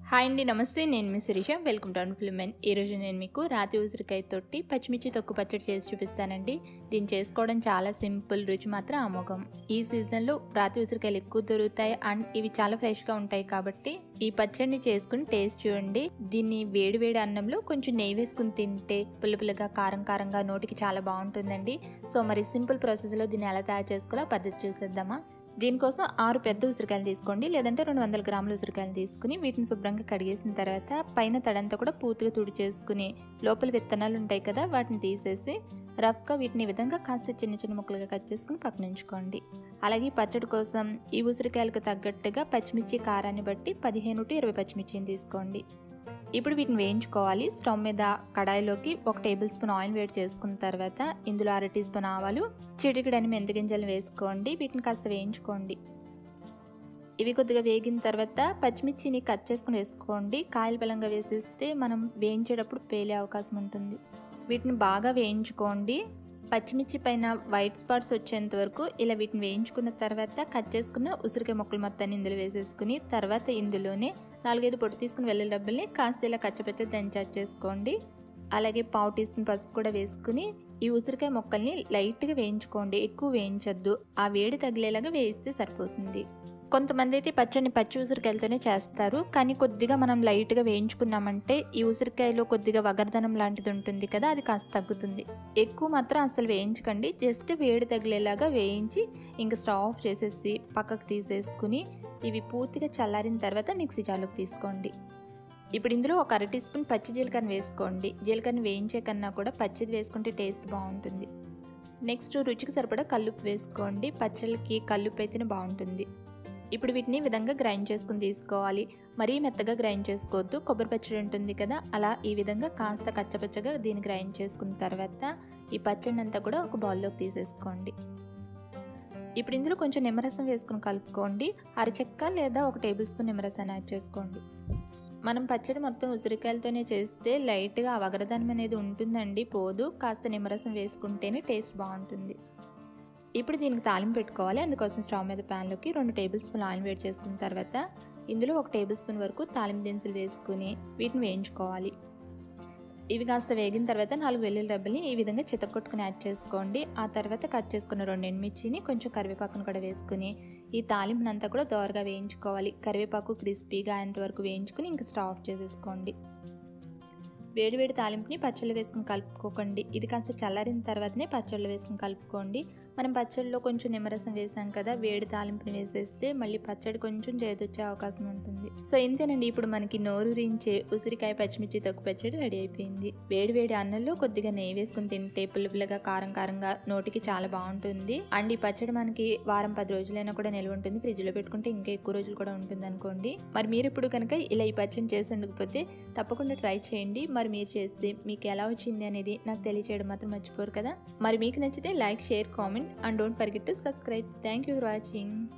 Hi అండి, నమస్తే. నేను మీ శిరీష. వెల్కమ్ టు అన్ఫిల్మెంట్. ఈరోజు నేను మీకు రాతి ఉసిరికాయ తోటి పచ్చిమిర్చి తొక్కు పచ్చడి చేసి చూపిస్తానండి. దీన్ని చేసుకోవడం చాలా సింపుల్, రుచి మాత్రం అమోఘం. ఈ సీజన్లో రాతి ఉసిరికాయలు ఎక్కువ దొరుకుతాయి అండ్ ఇవి చాలా ఫ్రెష్గా ఉంటాయి కాబట్టి ఈ పచ్చడిని చేసుకుని టేస్ట్ చూడండి. దీన్ని వేడి వేడి అన్నంలో కొంచెం నెయ్యి వేసుకుని తింటే పులుపులుగా కారం కారంగా నోటికి చాలా బాగుంటుందండి. సో మరి సింపుల్ ప్రాసెస్లో దీన్ని ఎలా తయారు చేసుకోవాలో పద్ధతి చూసేద్దామా. దీనికోసం 6 పెద్ద ఉసిరికాయలు తీసుకోండి, లేదంటే 200 గ్రాముల ఉసిరికాయలు తీసుకుని వీటిని శుభ్రంగా కడిగేసిన తర్వాత పైన తడంతా కూడా పూర్తిగా తుడిచేసుకుని లోపల విత్తనాలు ఉంటాయి కదా, వాటిని తీసేసి రఫ్గా వీటిని ఈ విధంగా కాస్త చిన్న చిన్న ముక్కలుగా కట్ చేసుకుని పక్కన ఉంచుకోండి. అలాగే పచ్చడి కోసం ఈ ఉసిరికాయలకు తగ్గట్టుగా పచ్చిమిర్చి కారాన్ని బట్టి 15 to 20 పచ్చిమిర్చిని తీసుకోండి. ఇప్పుడు వీటిని వేయించుకోవాలి. స్టవ్ మీద కడాయిలోకి 1 టేబుల్ స్పూన్ ఆయిల్ వేడి చేసుకున్న తర్వాత ఇందులో 1/2 టీ స్పూన్ ఆవాలు, చిటికెడని మెంతి గింజలు వేసుకోండి. వీటిని కాస్త వేయించుకోండి. ఇవి కొద్దిగా వేగిన తర్వాత పచ్చిమిర్చిని కట్ చేసుకుని వేసుకోండి. కాయలు బలంగా వేసేస్తే మనం వేయించేటప్పుడు పేలే అవకాశం ఉంటుంది. వీటిని బాగా వేయించుకోండి. పచ్చిమిర్చి పైన వైట్ స్పాట్స్ వచ్చేంత వరకు ఇలా వీటిని వేయించుకున్న తర్వాత కట్ చేసుకున్న ఉసిరికాయ ముక్కలు మొత్తాన్ని ఇందులో వేసేసుకుని తర్వాత ఇందులోనే 4-5 పొట్టు తీసుకుని వెల్లుల్లి డబ్బల్ని కాస్త ఇలా కచ్చపచ్చ దంచాట్ చేసుకోండి. అలాగే 1/2 టీ స్పూన్ పసుపు కూడా వేసుకుని ఈ ఉసిరికాయ ముక్కల్ని లైట్గా వేయించుకోండి, ఎక్కువ వేయించొద్దు. ఆ వేడి తగిలేలాగా వేయిస్తే సరిపోతుంది. కొంతమంది అయితే పచ్చడిని పచ్చి ఉసిరికాయలతోనే చేస్తారు, కానీ కొద్దిగా మనం లైట్గా వేయించుకున్నామంటే ఈ ఉసిరికాయలో కొద్దిగా వగర్దనం లాంటిది ఉంటుంది కదా, అది కాస్త తగ్గుతుంది. ఎక్కువ మాత్రం అసలు వేయించకండి, జస్ట్ వేడి తగిలేలాగా వేయించి ఇంకా స్టవ్ ఆఫ్ చేసేసి పక్కకు తీసేసుకుని ఇవి పూర్తిగా చల్లారిన తర్వాత మిక్సీ జార్లోకి తీసుకోండి. ఇప్పుడు ఇందులో 1/2 టీ స్పూన్ పచ్చి జీలకర్ర వేసుకోండి. జీలకర్రని వేయించే కన్నా కూడా పచ్చిది వేసుకుంటే టేస్ట్ బాగుంటుంది. నెక్స్ట్ రుచికి సరిపడా కల్లుప్పు వేసుకోండి. పచ్చళ్ళకి కల్లుప్పు అయితేనే బాగుంటుంది. ఇప్పుడు వీటిని విధంగా గ్రైండ్ చేసుకుని తీసుకోవాలి. మరీ మెత్తగా గ్రైండ్ చేసుకోవద్దు, కొబ్బరి పచ్చడి ఉంటుంది కదా, అలా ఈ విధంగా కాస్త కచ్చపచ్చగా దీన్ని గ్రైండ్ చేసుకున్న తర్వాత ఈ పచ్చడిని అంతా కూడా ఒక బౌల్లోకి తీసేసుకోండి. ఇప్పుడు ఇందులో కొంచెం నిమ్మరసం వేసుకుని కలుపుకోండి. అరచెక్క లేదా 1 టేబుల్ స్పూన్ నిమ్మరసాన్ని యాడ్ చేసుకోండి. మనం పచ్చడి మొత్తం ఉసిరికాయలతోనే చేస్తే లైట్గా ఆ వగరదనం అనేది ఉంటుందండి, పోదు. కాస్త నిమ్మరసం వేసుకుంటేనే టేస్ట్ బాగుంటుంది. ఇప్పుడు దీనికి తాలింపు పెట్టుకోవాలి. అందుకోసం స్టవ్ మీద ప్యాన్లోకి 2 టేబుల్ స్పూన్ ఆయిల్ వేడి చేసుకున్న తర్వాత ఇందులో 1 టేబుల్ స్పూన్ వరకు తాలింపు దినుసులు వేసుకుని వీటిని వేయించుకోవాలి. ఇవి కాస్త వేగిన తర్వాత 4 వెల్లుల్లి రెబ్బల్ని ఈ విధంగా చితక్కొట్టుకుని యాడ్ చేసుకోండి. ఆ తర్వాత కట్ చేసుకున్న 2 ఎండుమిర్చిని కొంచెం కరివేపాకును కూడా వేసుకుని ఈ తాలింపునంతా కూడా దోరగా వేయించుకోవాలి. కరివేపాకు క్రిస్పీగా అయ్యేంత వరకు వేయించుకుని ఇంకా స్టవ్ ఆఫ్ చేసేసుకోండి. వేడివేడి తాలింపుని పచ్చళ్ళు వేసుకుని కలుపుకోకండి. ఇది కాస్త చల్లారిన తర్వాతనే పచ్చళ్ళు వేసుకుని కలుపుకోండి. మనం పచ్చళ్ళలో కొంచెం నిమ్మరసం వేసాం కదా, వేడి తాలింపుని వేసేస్తే మళ్ళీ పచ్చడి కొంచెం చేదొచ్చే అవకాశం ఉంటుంది. సో ఇంతేనండి, ఇప్పుడు మనకి నోరూరించే ఉసిరికాయ పచ్చిమిర్చి తొక్కు పచ్చడి రెడీ అయిపోయింది. వేడివేడి అన్నంలో కొద్దిగా నెయ్యి వేసుకుని తింటే పులుపులుగా కారం కారంగా నోటికి చాలా బాగుంటుంది. అండ్ ఈ పచ్చడి మనకి వారం 10 రోజులైనా కూడా నిల్వ ఉంటుంది. ఫ్రిడ్జ్లో పెట్టుకుంటే ఇంకా ఎక్కువ రోజులు కూడా ఉంటుంది అనుకోండి. మరి మీరు ఇప్పుడు కనుక ఇలా ఈ పచ్చడిని చేసి ఉండకపోతే తప్పకుండా ట్రై చేయండి. మరి మీరు చేస్తే మీకు ఎలా వచ్చింది అనేది నాకు తెలియచేయడం మాత్రం మర్చిపోరు కదా. మరి మీకు నచ్చితే like, share, comment and don't forget to subscribe. Thank you for watching.